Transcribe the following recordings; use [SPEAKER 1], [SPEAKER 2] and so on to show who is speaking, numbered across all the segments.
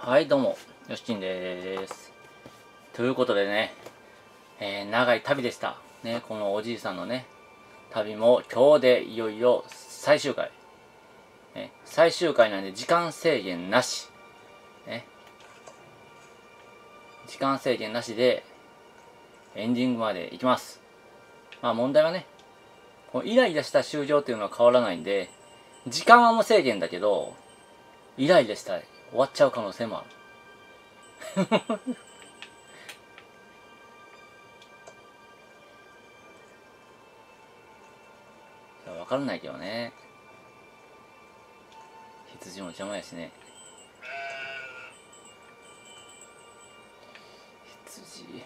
[SPEAKER 1] はい、どうも、よしちんです。ということでね、長い旅でした。ね、このおじいさんのね、旅も今日でいよいよ最終回。ね、最終回なんで時間制限なし。ね、時間制限なしでエンディングまで行きます。まあ問題はね、このイライラした終了っていうのは変わらないんで、時間は無制限だけど、イライラしたら終わっちゃう可能性もある。わからないけどね。羊も邪魔やしね。羊。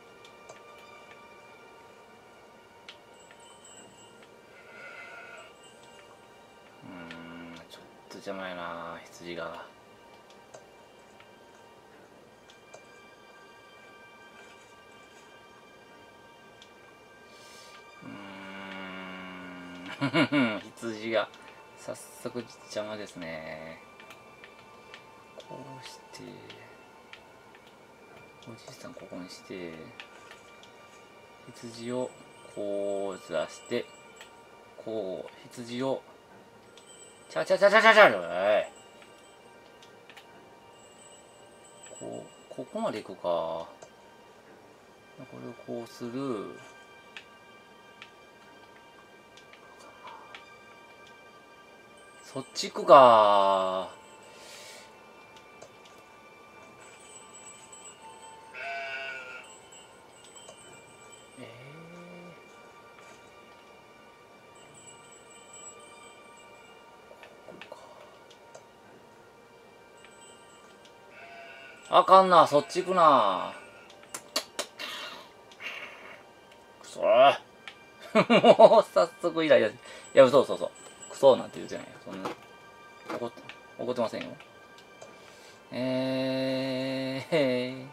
[SPEAKER 1] ちょっと邪魔やな、羊が。羊が早速邪魔ですね。こうしておじいさんここにして羊をこうずらしてこう羊をちゃちゃちゃちゃちゃちゃここまで行くか。これをこうする。そっち行くか。あかんな、そっち行くな。くそー。もう早速イライラ。いや、嘘。クソなんて言うじゃないよ。そんな。怒ってませんよ。え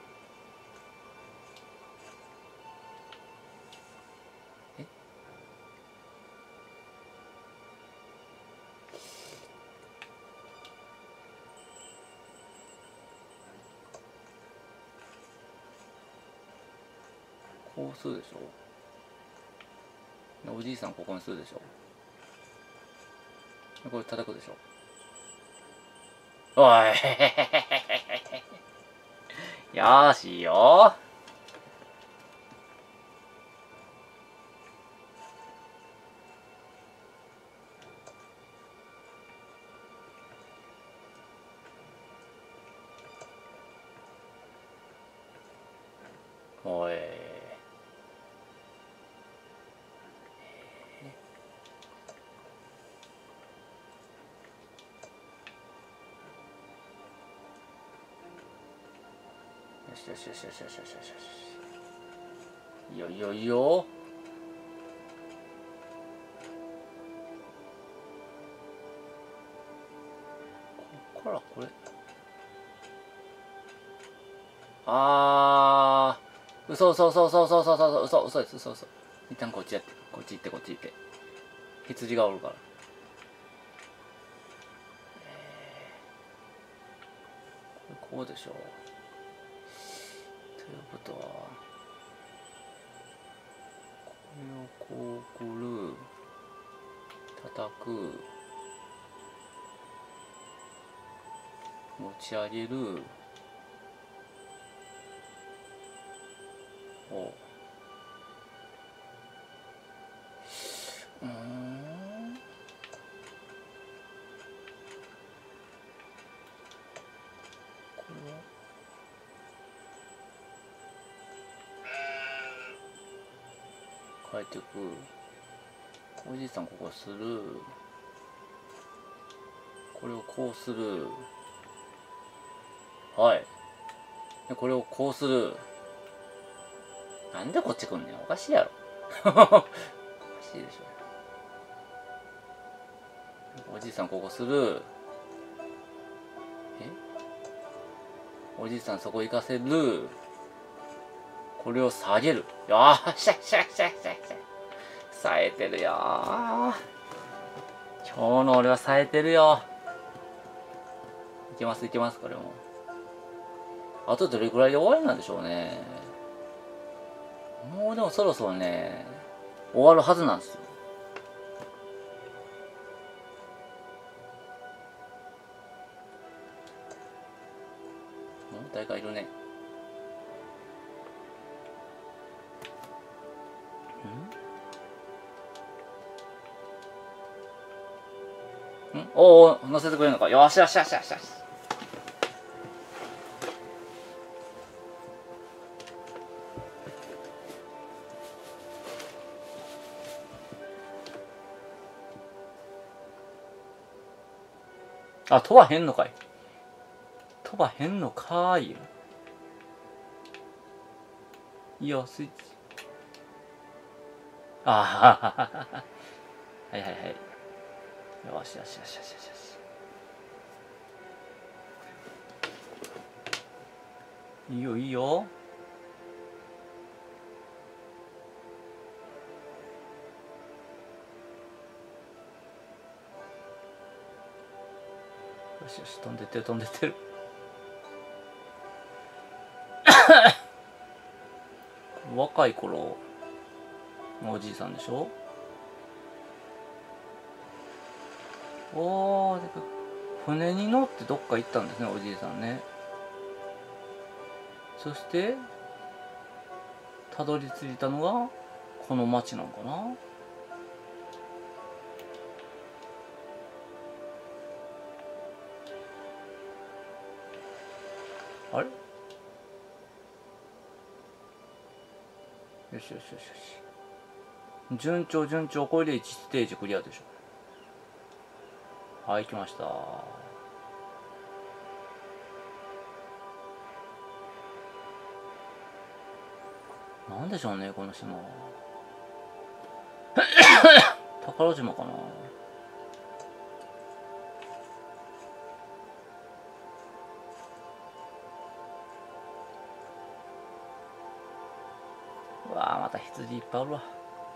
[SPEAKER 1] こうするでしょ。おじいさんここにするでしょ。これ叩くでしょ。おいよーしいいよ。おい。よし。いいよ。こっからこれ。嘘です。一旦こっちやって。こっち行って。羊がおるから。こうでしょう。ということはこれをこうくる、叩く、持ち上げる。これを変えていく。おじいさんここする。これをこうする。はい。でこれをこうする。なんでこっち来んねん。おかしいやろ。おかしいでしょ。おじいさんここする。おじいさんそこ行かせる。これを下げる。よーしゃ。冴えてるよー。今日の俺は冴えてるよ。いけますこれも。 あとどれくらいで終わりなんでしょうね。もうでもそろそろね、終わるはずなんですよ。誰かいるね。おお、乗せてくれるのか。よしよしよしよしよし。あ、飛ばへんのかい。飛ばへんのかーいよ。いいよ、スイッチ。あはははは。はいはいはい。よしよしよしよしよし。いいよいいよ。よしよし、飛んでってる飛んでってる。若い頃のおじいさんでしょ。おー、でか船に乗ってどっか行ったんですね、おじいさんね。そしてたどり着いたのがこの町なのかな。あれ、よしよしよしよし。順調順調。これで1ステージクリアでしょ。はい、来ました。なんでしょうね、この島。宝島かな。うわあ、また羊いっぱいあるわ。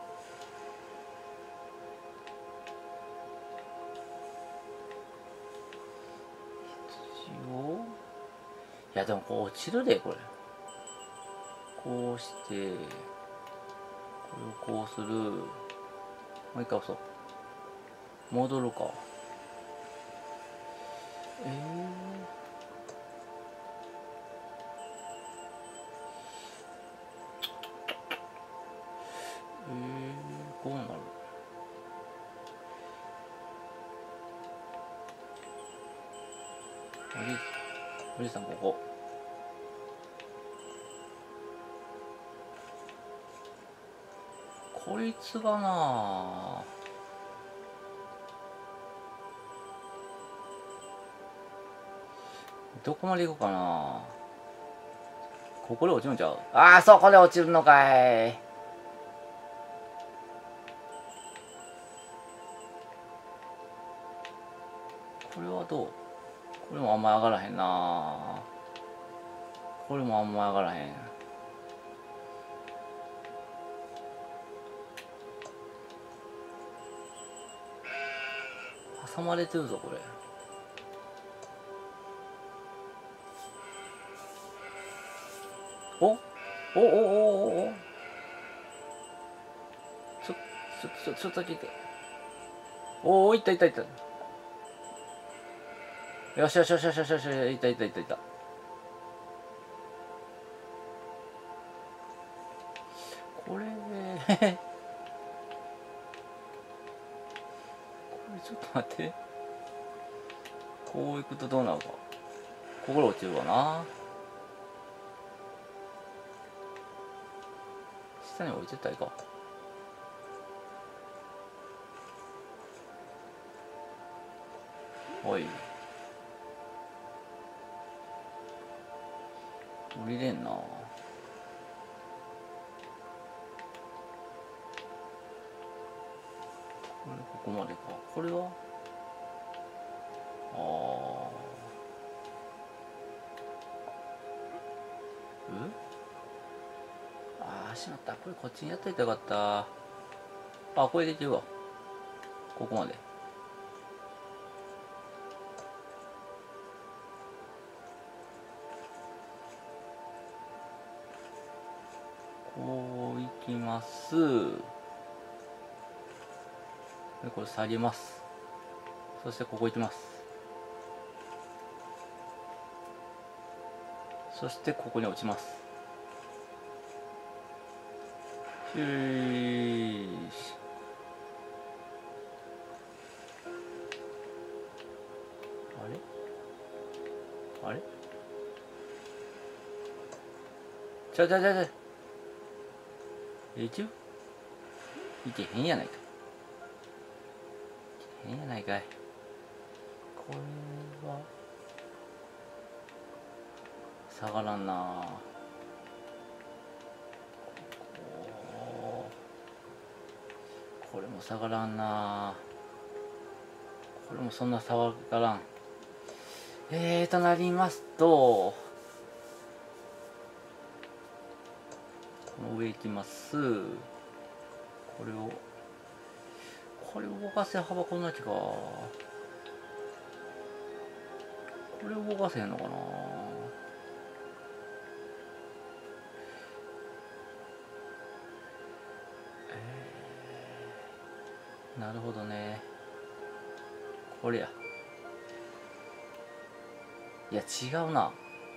[SPEAKER 1] 羊を、いやでもこう落ちるで、これ。こうしてこれをこうする。もう一回押そう。戻るか。こうなる。おじいさん、ここ。こいつがなあ、どこまで行こうかな。ここで落ちるんちゃう。ああ、そこで落ちるのかい。これはどう。これもあんまり上がらへんな。これもあんまり上がらへん。挟まれてるぞこれ。おおおおお、ちょっとだけいて。おお、いったいったいった。よしよしよしよしよしよし、いったいったいったいった。これこれちょっと待って。こういくとどうなるか。ここで落ちるわな。下に置いてったらいいか。おい、降りれんな。これここまでか。これはしまった。これこっちにやっといたらよかった。あ、これできるわ。ここまで。 こういきます。でこれ下げます。そしてここ行きます。そしてここに落ちます。よし。あれあれちゃいけへんやないか。いけへんやないかい。これは下がらんな。これも下がらんな。これもそんな下がらん。となりますと、この上行きます。これを動かせ幅こんなきか。これを動かせへんのかな。なるほどね。これや。いや違うな。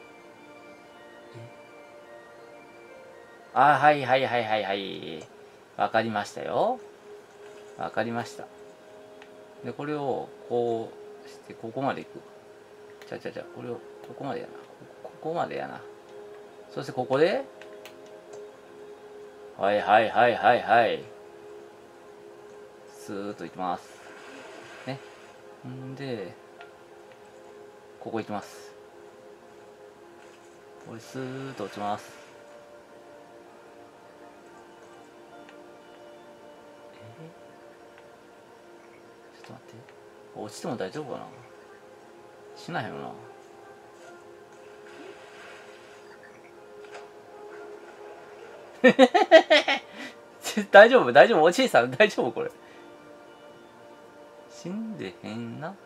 [SPEAKER 1] はいわかりましたよ。わかりました。でこれをこうしてここまでいく。これをここまでやな。ここまでやな。そしてここではいスーッといきますね。んでここ行きます。これスーッと落ちます。ちょっと待って、落ちても大丈夫かな。しないよな。大丈夫おじいさん大丈夫。これ死んでへんな。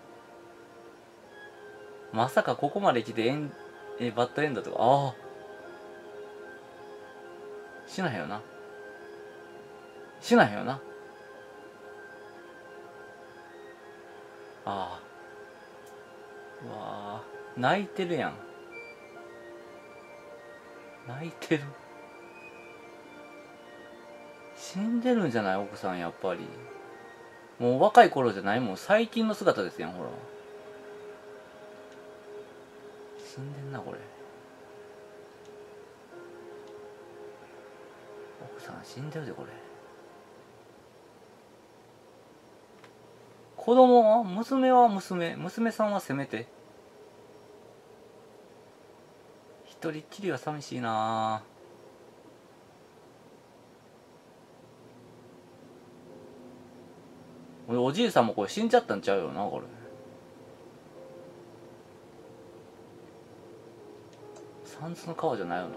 [SPEAKER 1] まさかここまで来てバッドエンドとか。しないよな。うわー泣いてるやん。死んでるんじゃない奥さん。やっぱりもう若い頃じゃないもん。最近の姿ですやん。ほら死んでんなこれ。奥さん死んでるでこれ。子供は娘さんはせめて一人っきりは寂しいな。おじいさんもこれ死んじゃったんちゃうよなこれ。三途の川じゃないよな。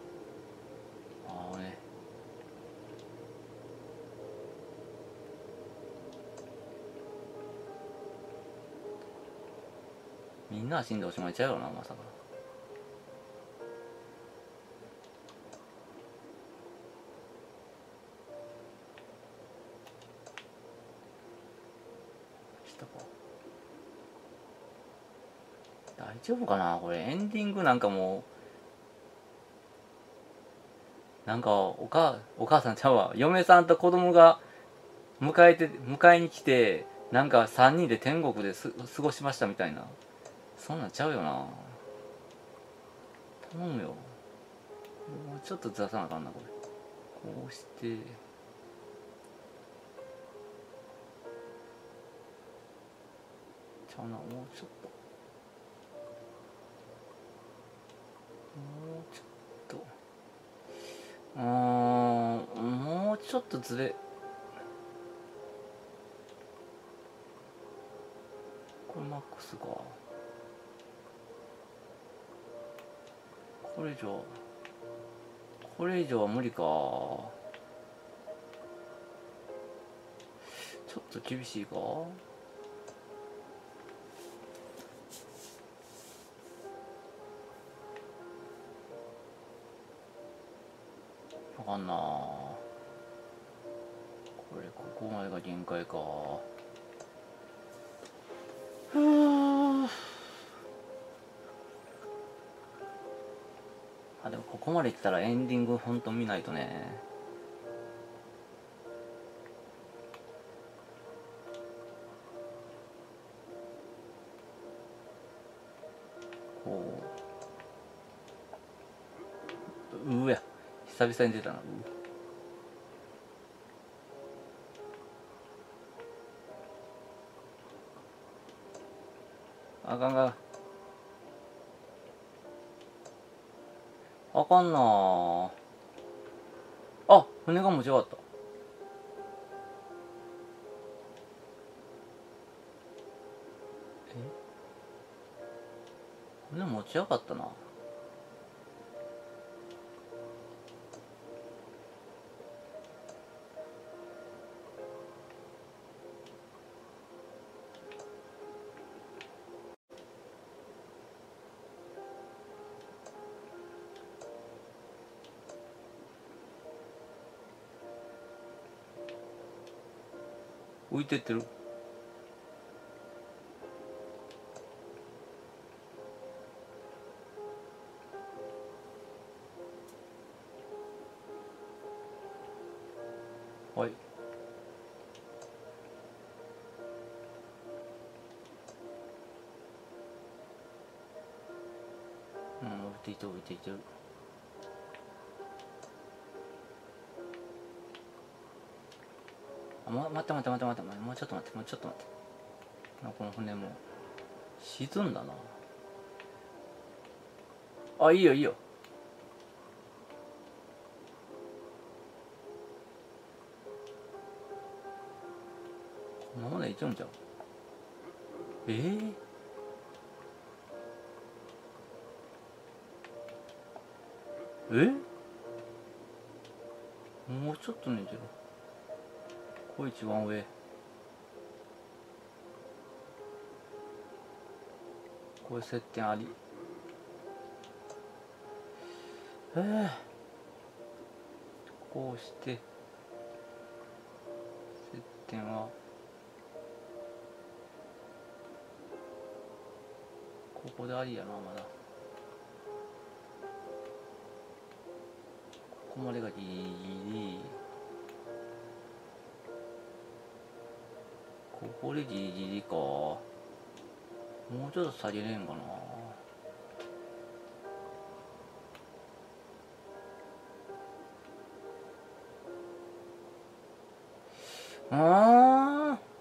[SPEAKER 1] みんな死んでおしまいちゃうよなまさか。大丈夫かなこれ。エンディングなんかもうなんかお母さんちゃうわ、嫁さんと子供が迎えに来て、なんか3人で天国で過ごしましたみたいな、そんなんちゃうよな。頼むよ。もうちょっとずらさなあかんなこれ。こうしてちゃうな。もうちょっともうちょっとずれ。これマックスか。これ以上は無理か。ちょっと厳しいか。 あかんな。これここまでが限界か。ふぅ。あ、でもここまで来たらエンディングほんと見ないとね。こう。うや。久々に出たな。あかんが。あかんなあ。あ、船が持ち上がった。船持ち上がったな。浮いてってる。はい。うん、浮いていってる、浮いていってる。あ、待って待って待って待って、もうちょっと待って、もうちょっと待って。この船も沈んだな。あ、いいよいいよ。このままでいっちゃうんじゃん。もうちょっと寝てる。これ一番上。これ接点あり。こうして接点はここでありやな。まだここまでがギリギリ。ここでギリギリか。もうちょっと下げれんかな。あー、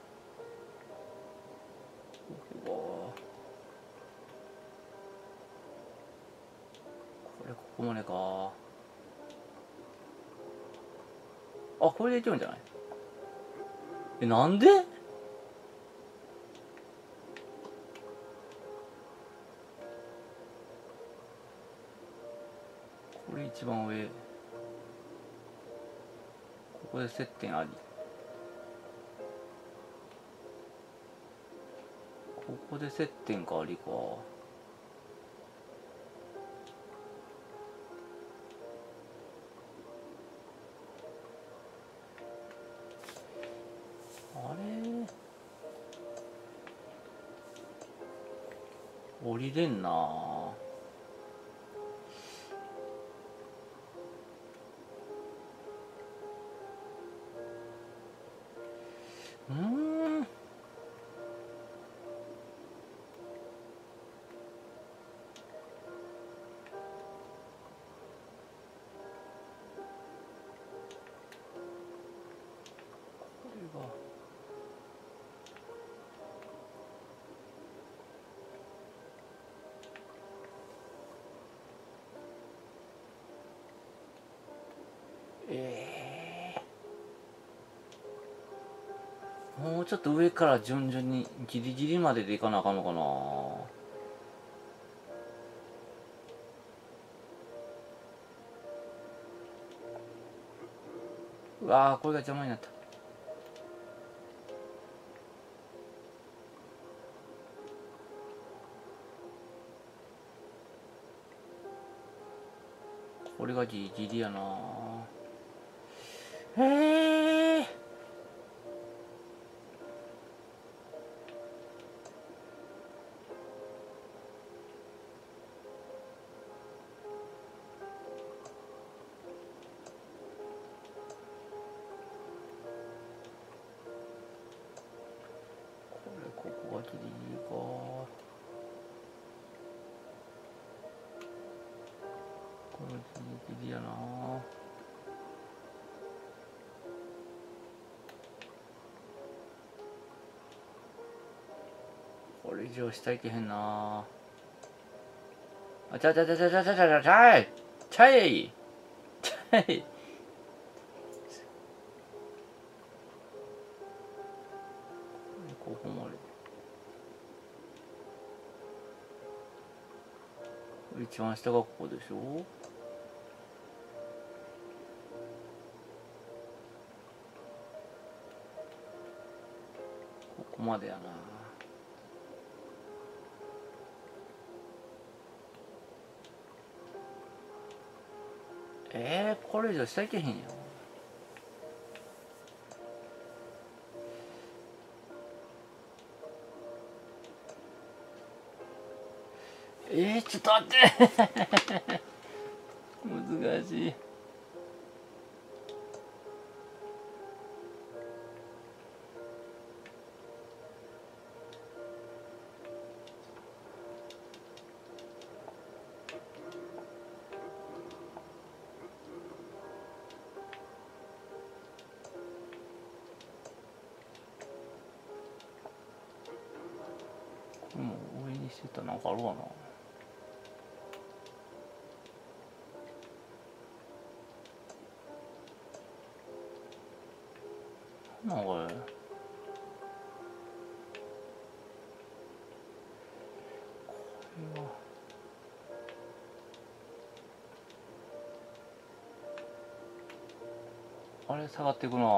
[SPEAKER 1] これここまでか。あ、これでいけるんじゃない？なんで？これ一番上。ここで接点あり。ここで接点かありか。あれ降りれんな。これがもうちょっと上から順々にギリギリまででいかなあかんのかな。うわー、これが邪魔になった。これがギリギリやな。 へえ。ここがギリギリか。これギリギリやな。これ以上下行けへんな。あ、ちゃいちゃいここまで。一番下がここでしょ。ここまでやな。これ以上下行けへんよ。ちょっと待って難しい。もう上にしてたらなんかあるわな。なんこれ。あれ下がっていくな。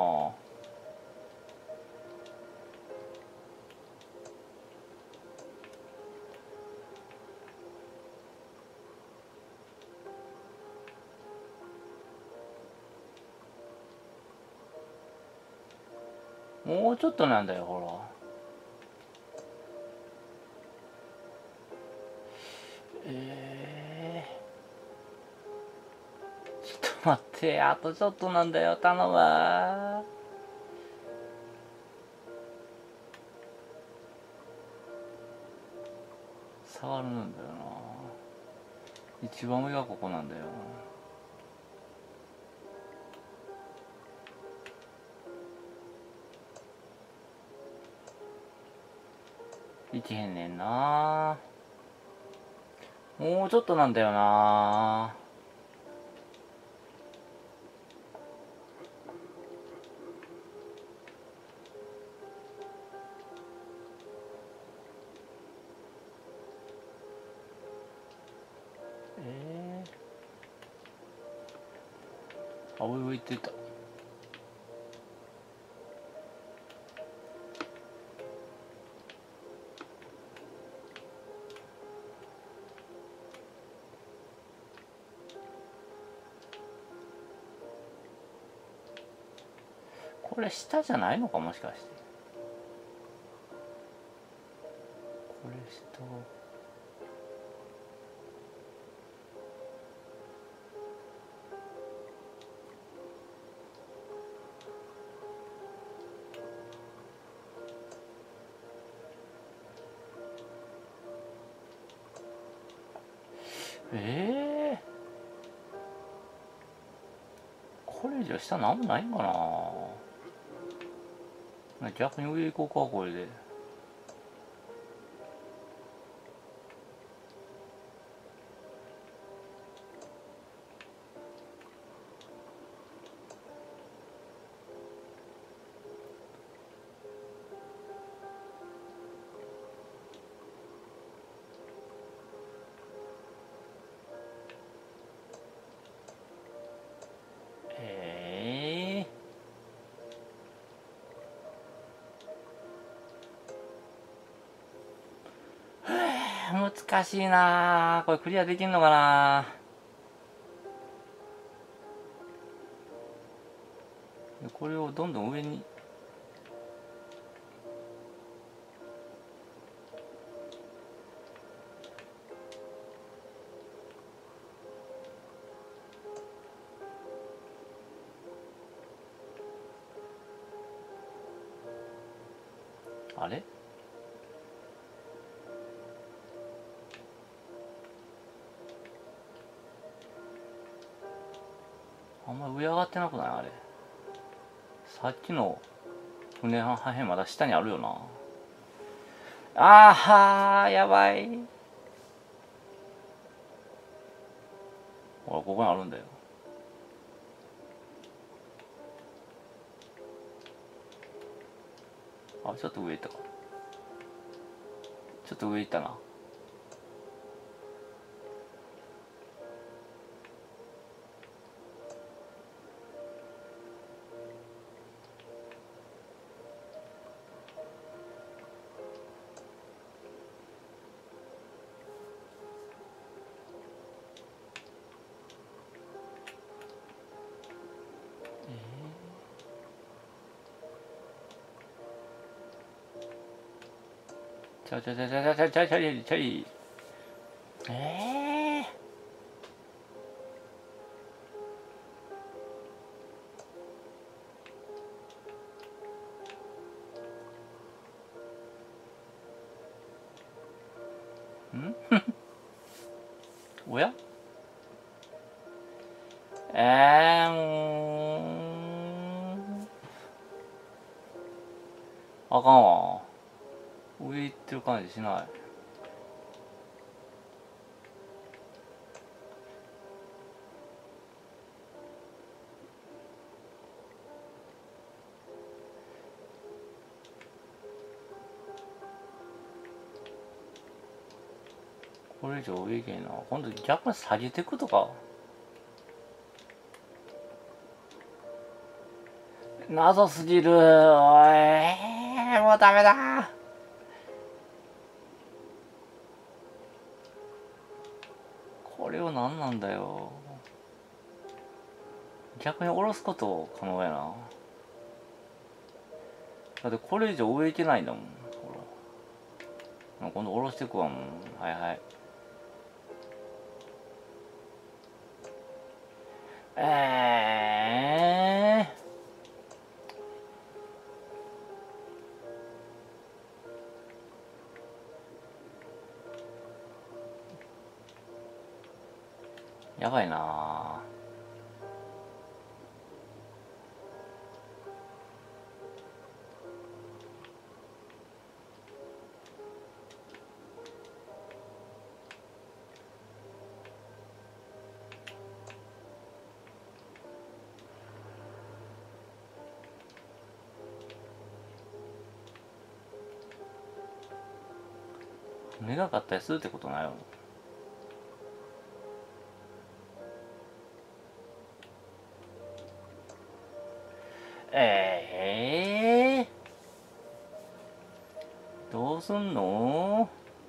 [SPEAKER 1] もうちょっとなんだよ、ほら。ちょっと待って、あとちょっとなんだよ、頼むわ。下がるんだよな。一番上がここなんだよ。いけへんねんな。もうちょっとなんだよな。あ、上行ってた。これ下じゃないのか、もしかして。これ下。これ以上下なんもないんかな。逆に上行こうか、これで。難しいな。これクリアできんのかな。 でこれをどんどん上にあれあんまり上上がってなくないあれ。さっきの船の破片まだ下にあるよな。あーはーやばい。ほらここにあるんだよ。あ、ちょっと上行ったか。ちょっと上行ったな。ちゃちゃちゃちゃちゃちゃちゃちゃい。んおやあかんわ。上行ってる感じしない。これ以上上行けんな。今度逆に下げてくとか。謎すぎる。おい、もうダメだ。これは何なんだよ。逆に下ろすこと可能やな。だってこれ以上上行けないんだもん。ほら。今度下ろしてくわもん。はいはい。やばいな。長かったりするってことないよ。どうすんの？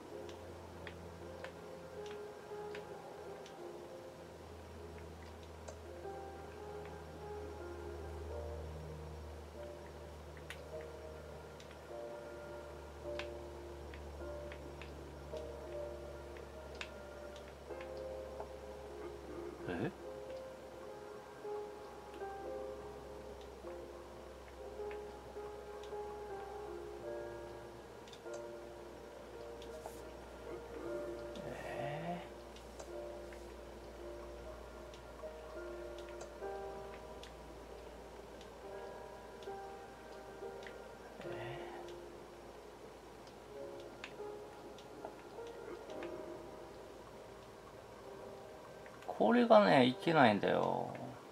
[SPEAKER 1] これがね、いけないんだよ。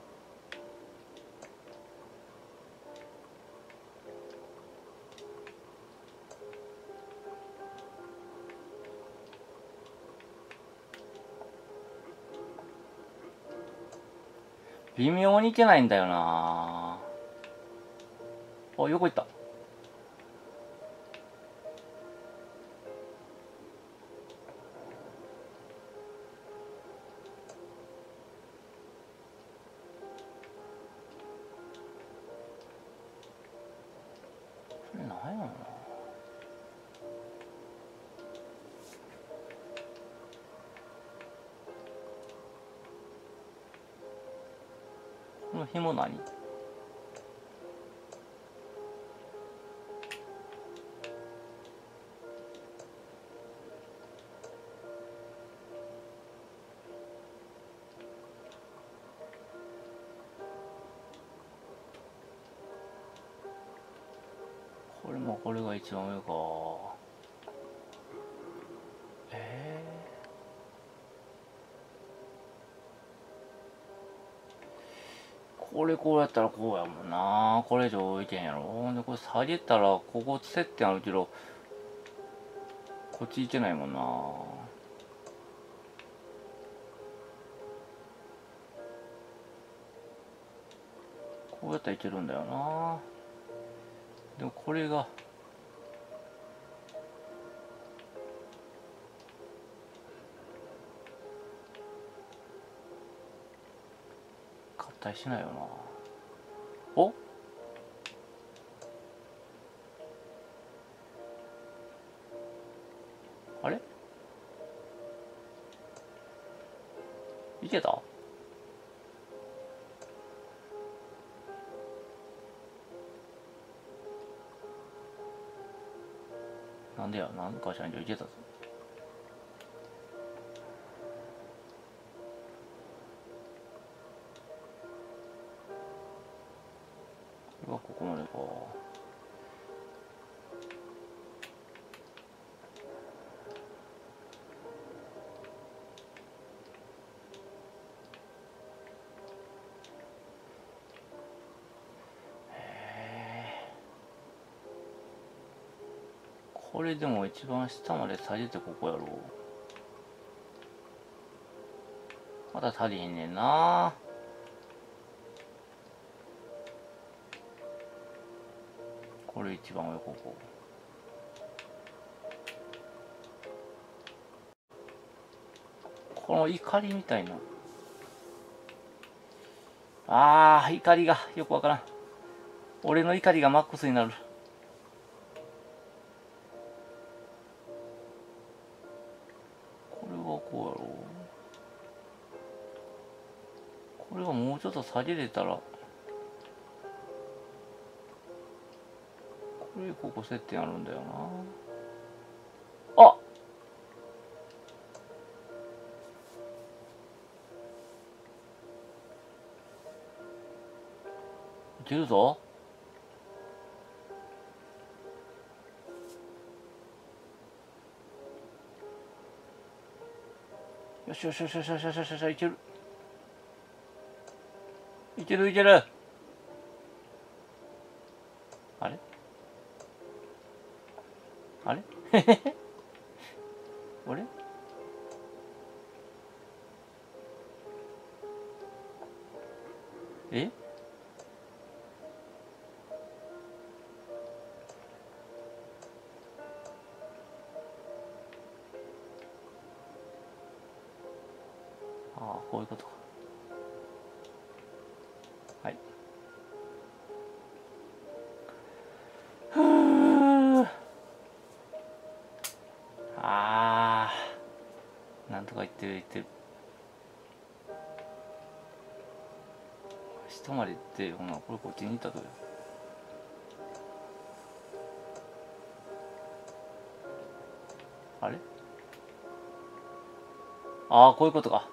[SPEAKER 1] 微妙にいけないんだよな。あ、横行った。 この紐何？これもこれが一番上か。これこうやったらこうやもんな。これ以上置いてんやろ。でこれ下げたらここ接点あるけどこっち行けないもんな。こうやったらいけるんだよな。でもこれが合体しないよな。お？あれ？いけた？なんでや、なんかしらんけどいけたぞ。これはここまでか。これでも一番下まで下げてここやろ。まだ足りへんねんな。これ一番上ここ。この怒りみたいな。怒りがよくわからん。俺の怒りがマックスになる。これはこうやろ。これはもうちょっと下げれたら。これここ接点あるんだよな。あ！いけるぞ。よしよしよしよしよしよしよしよし、いける。いけるいける。あれあれあれ？え？こういうことか。はい。ふぅ。なんとか言ってる言ってる。下まで行って、ほな、これこっちに行ったとよ。あれ？こういうことか。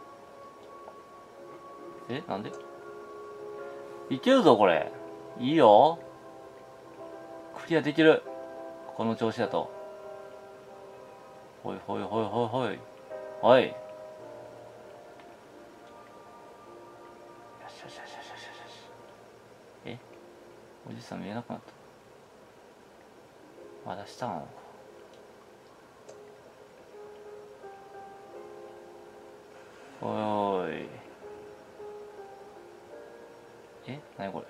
[SPEAKER 1] なんで？いけるぞ、これ。いいよ。クリアできる。この調子だと。ほいほいほいほいほい。はい。よしよしよしよしよしよし。おじさん見えなくなった。まだ下なのか。おーい。何これ。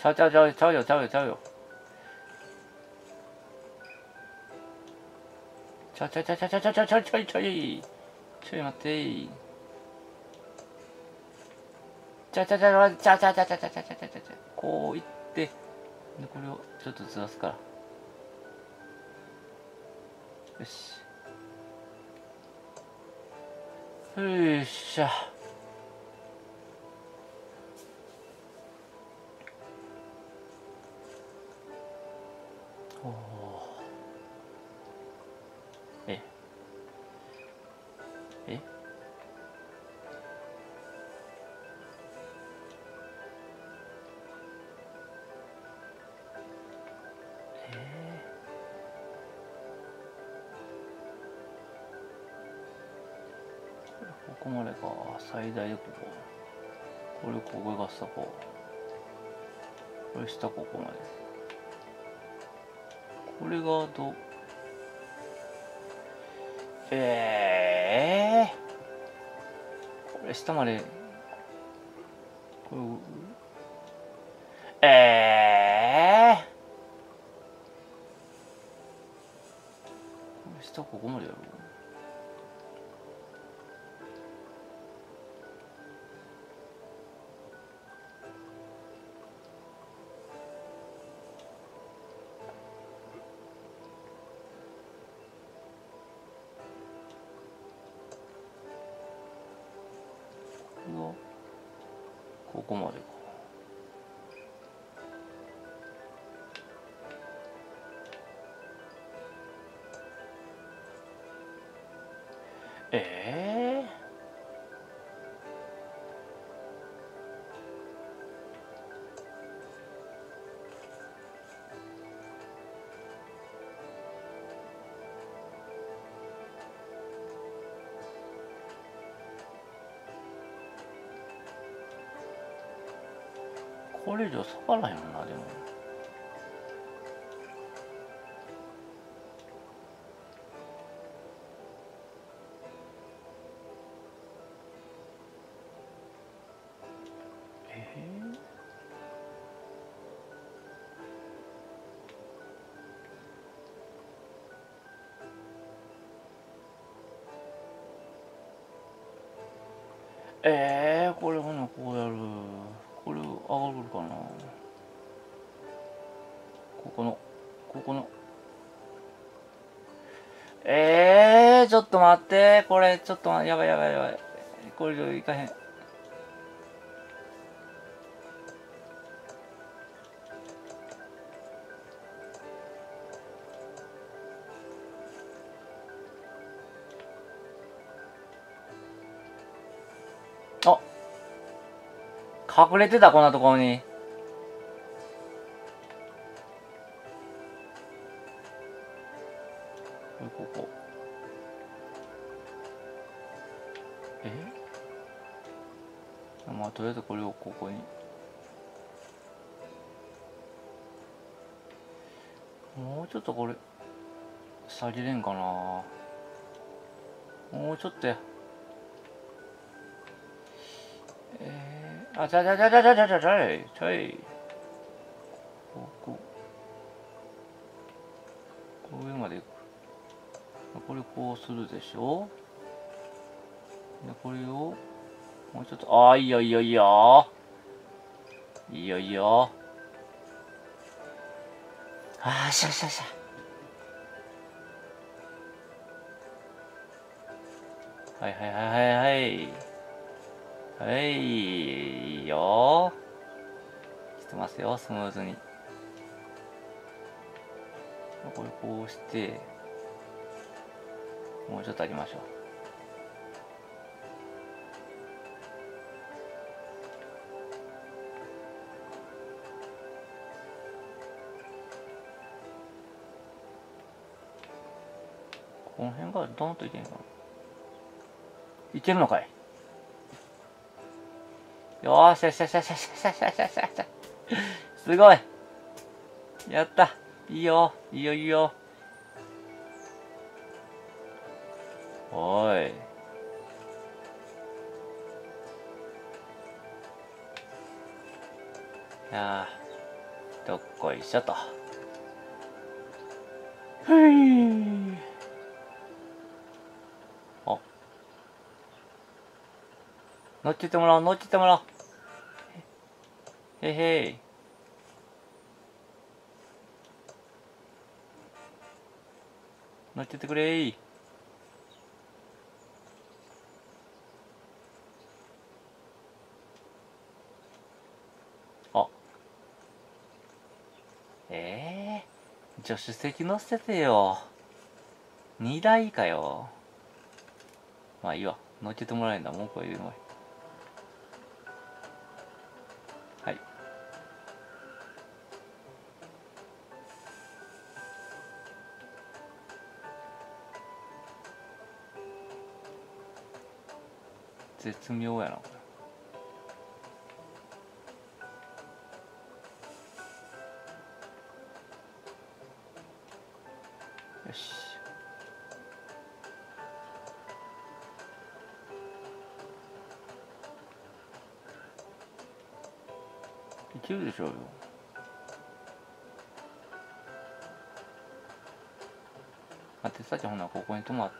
[SPEAKER 1] ちゃうちゃうちゃうちゃうよちゃうよちゃうよ。ちゃうちゃうちゃうちゃうちゃうちゃうちゃうちゃうちゃうちゃい。ちょい待ってー。ちゃうちゃうちゃうちゃうちゃうちゃうちゃうちゃうちゃうちゃうちゃうちゃう。こういって、でこれをちょっとずらすから。よし。よいしょ。おお。ええここまでか。最大でここ。これが下こう。これ下ここまで。これがど、これ下まで。これ、これ下ここまでやろう。ここまでか。これ以上下がらへんもんな、でも。これほなこうやる。これ上がるかな。ここの。ちょっと待って。これ、ちょっと待って。やばいやばいやばい。これ以上いかへん。あ、隠れてた、こんなところに。ここ。まあ、とりあえずこれをここに。もうちょっとこれ、下げれんかな。もうちょっとや。ちょい。上まで行く。これこうするでしょ。で、これを、もうちょっと、いいよいいよいいよ。いいよいいよ。しゃしゃしゃ。はいはいはいはいはい。はい、いいよ。してますよ、スムーズに。これこうして、もうちょっとありましょう。この辺がドーンといけんかな。いけるのかい。よーしよしよしよしよしよしよしよしよし。すごい。やった。いいよいいよいいよ。おーい。いやどっこいしょと。ふい。あ、乗っけてもらおう、乗っけてもらおう。へへい。乗っけてくれー。あ、助手席乗せてよ。荷台かよ。まあいいわ。乗っけてもらえんだ。文句は言うまい。はい。絶妙やな、これ。よし。いけるでしょうよ。待って、さっきほんならここに止まって、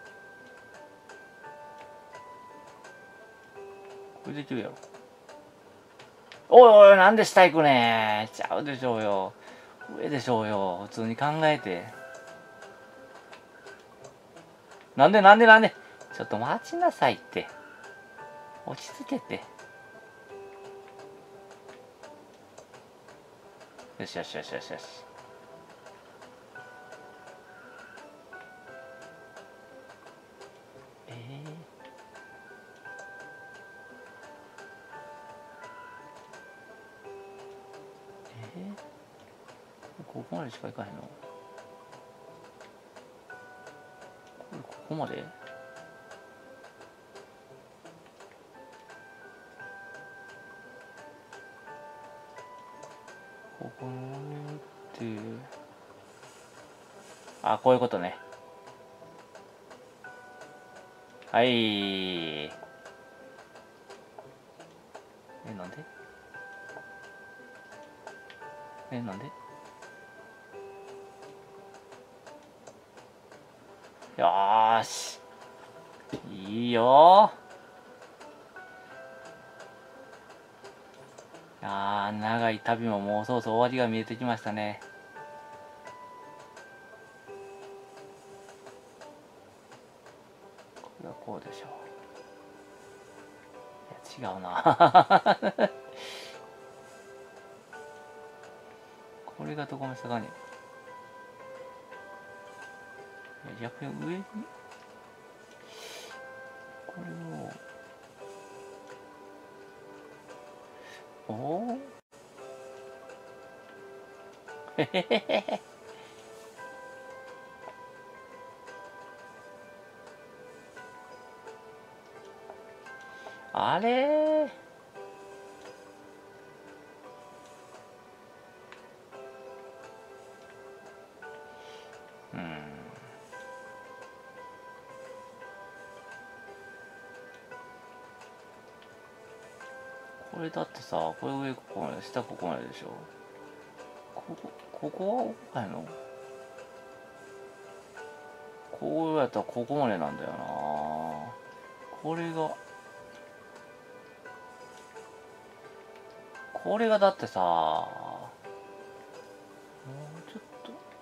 [SPEAKER 1] これでいけるやろ。おいおい、なんで下行くねー。ちゃうでしょうよ。上でしょうよ。普通に考えて。なんでちょっと待ちなさいって。落ち着けて。よしよしよしよしよし。ここまでしか行かへんの？ここまで？ここって、あ、こういうことね。はい。なんで？なんで？よーし。いいよー。長い旅ももうそろそろ終わりが見えてきましたね。これはこうでしょう。いや、違うな。これがどこの坂に？逆に上にこれを、おおへへへへ。あれー。これだってさ、これ上ここまで、下ここまででしょ。ここは動かへんの？こうやったらここまでなんだよな。これがだってさ、もうちょっ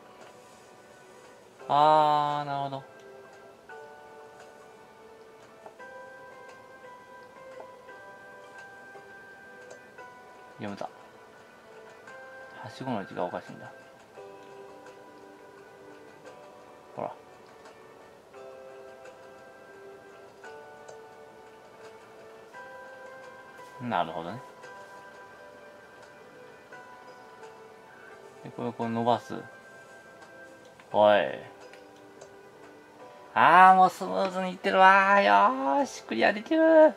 [SPEAKER 1] と、なるほど。読めた。はしごの位置がおかしいんだ。ほら。なるほどね。で、これ伸ばす。おい。もうスムーズにいってるわー。よーし、クリアできるー。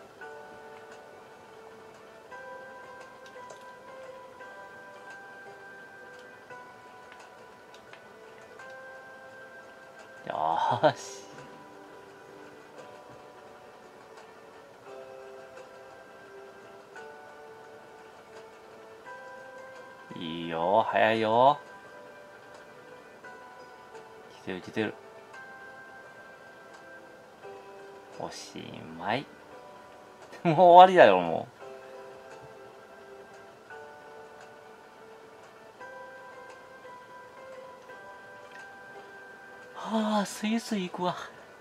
[SPEAKER 1] よーし。いいよよ、早いよ。来てる来てる。おしまい。もう終わりだよ、もう。はあ、スイスイ行くわ。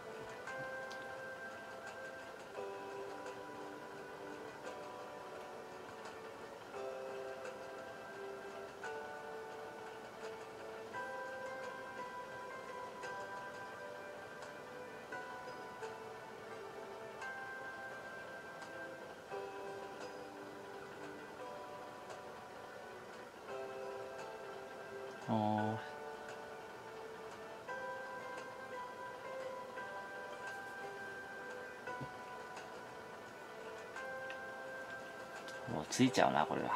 [SPEAKER 1] もうついちゃうな、これは。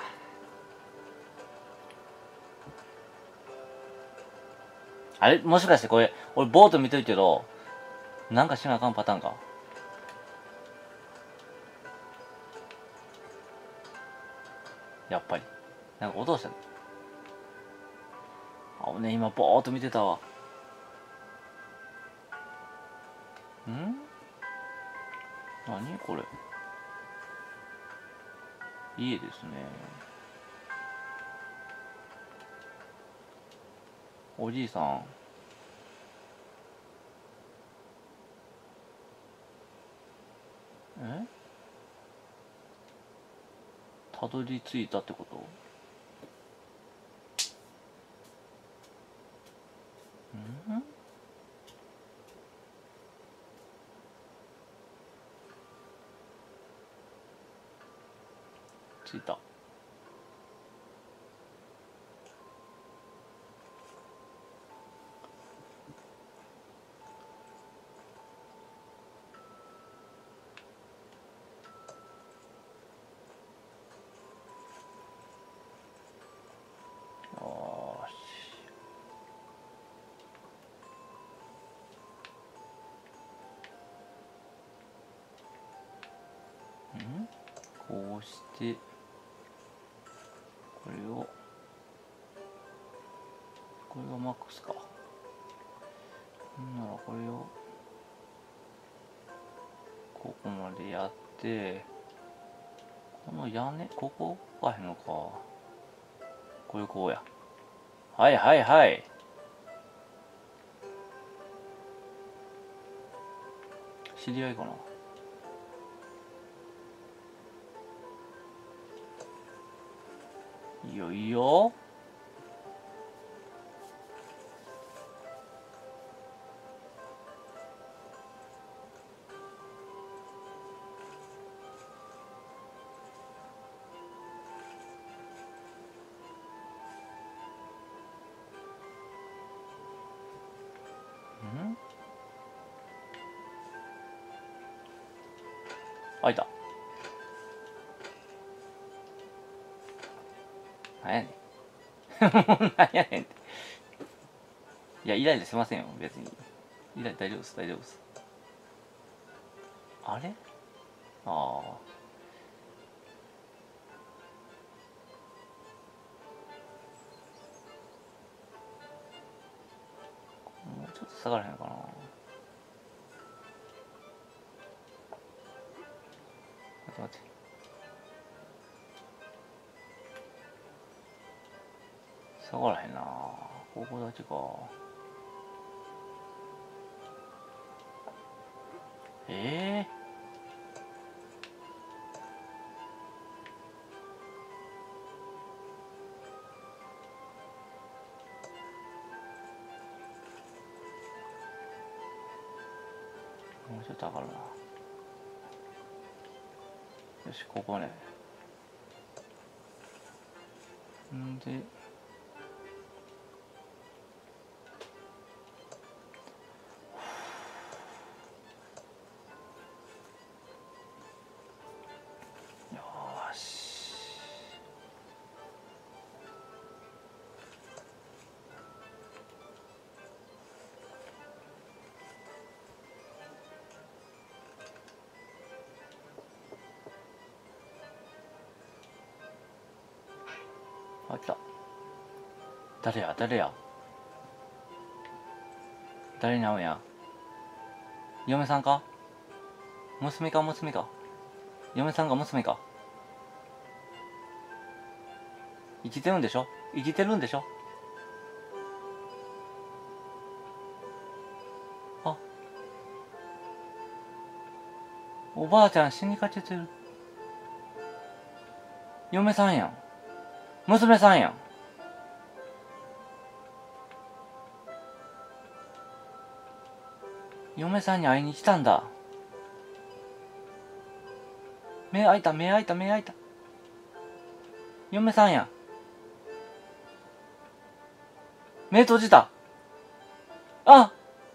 [SPEAKER 1] あれもしかしてこれ、俺ボート見てるけど、なんかしなあかんパターンか。やっぱり。なんか落とした。あ、ね、今ボーっと見てたわ。何これ。家ですね。おじいさん。たどり着いたってこと？着いた。よーし。こうしてこれを、これがマックスか。ならこれをここまでやって、この屋根ここがへんのか。これこうや。はいはいはい。知り合いかな。いいよいいよ。開いた。なんやねん。なんやねんって。いや、イライラしませんよ、別に。イライラ大丈夫です、大丈夫です。あれ？ああ。もうちょっと下がらへんかな。待って待って。下がらへんな。ここだけか。もうちょっと上がるな。よし、ここね。んで、よーし。あ、来た。 誰や誰や誰に会うんや。嫁さんか娘か娘か。嫁さんか娘か。生きてるんでしょ生きてるんでしょ。あ、おばあちゃん死にかけてる。嫁さんやん。娘さんやん。嫁さんに会いに来たんだ。目開いた目開いた目開いた。嫁さんやん。目閉じた。あ、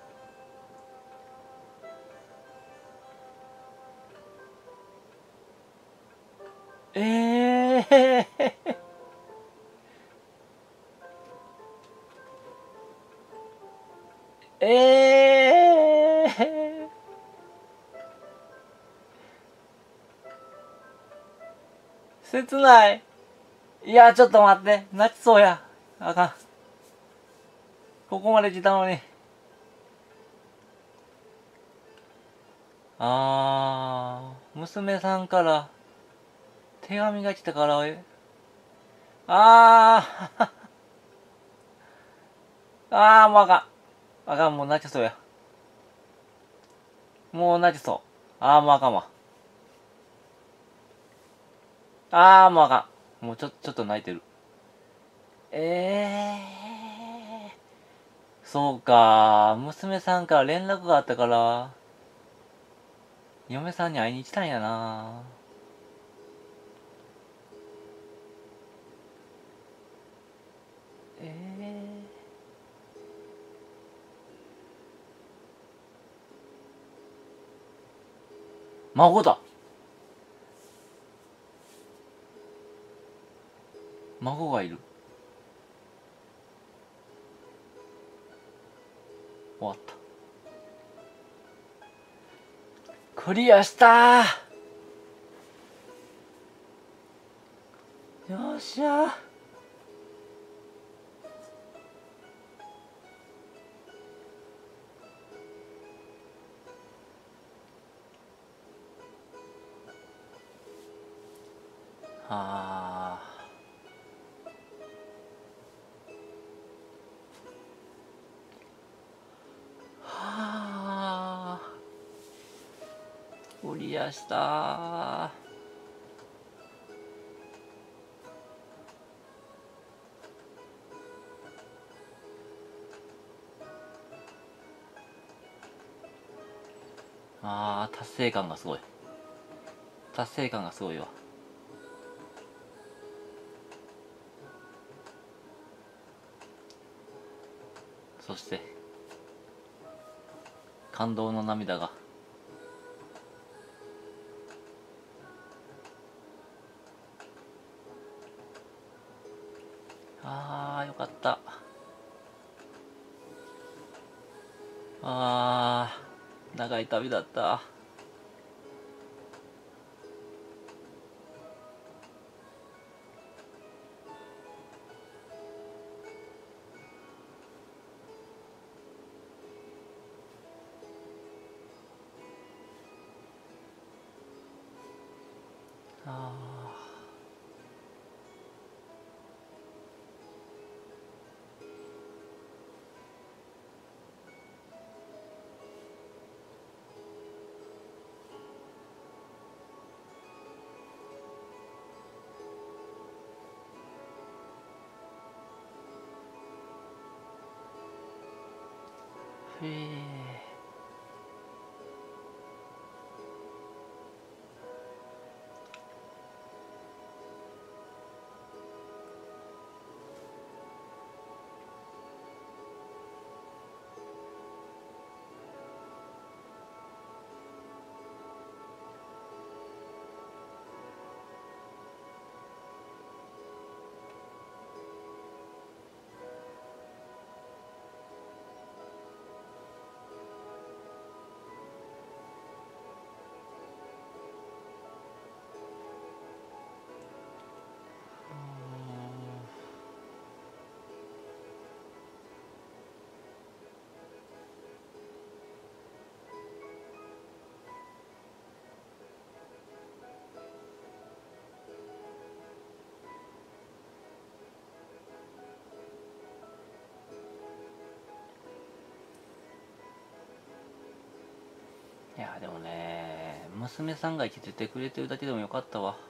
[SPEAKER 1] ええー、ええー、切ない。いや、ちょっと待って。泣きそうや。あかん。ここまで来たのに。娘さんから手紙が来たから、あー、もうあかん。あかん、もう泣きそうや。もう泣きそう。もうあかんわ。もうあかん。もうちょっと泣いてる。そうか。娘さんから連絡があったから、嫁さんに会いに来たんやな。孫だ。孫がいる。終わった。クリアしたー。よっしゃー。はあ。クリアしたー。達成感がすごい。達成感がすごいわ。そして感動の涙が。よかった。長い旅だった。へえ。 いやでもね、娘さんが生きててくれてるだけでもよかったわ。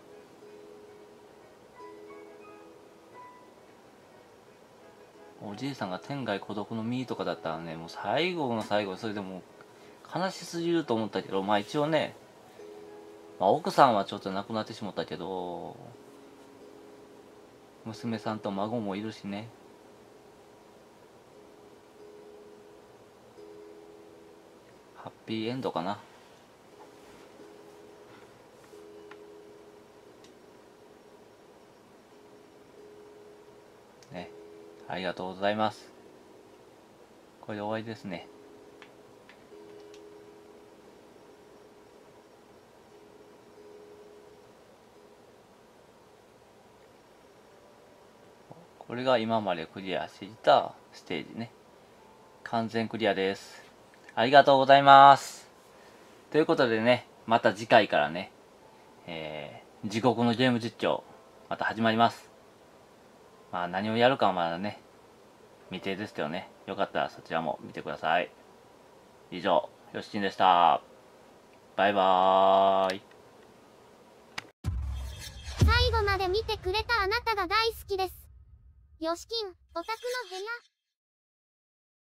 [SPEAKER 1] おじいさんが天涯孤独の身とかだったらね、もう最後の最後、それでも悲しすぎると思ったけど、まあ一応ね、まあ、奥さんはちょっと亡くなってしまったけど、娘さんと孫もいるしね。ハッピーエンドかな。ね、ありがとうございます。これで終わりですね。これが今までクリアしていたステージね。完全クリアです。ありがとうございます。ということでね、また次回からね、地獄のゲーム実況、また始まります。まあ何をやるかはまだね、未定ですけどね、よかったらそちらも見てください。以上、よしきんでした。バイバーイ。
[SPEAKER 2] 最後まで見てくれたあなたが大好きです。よしきん、オタクの部屋。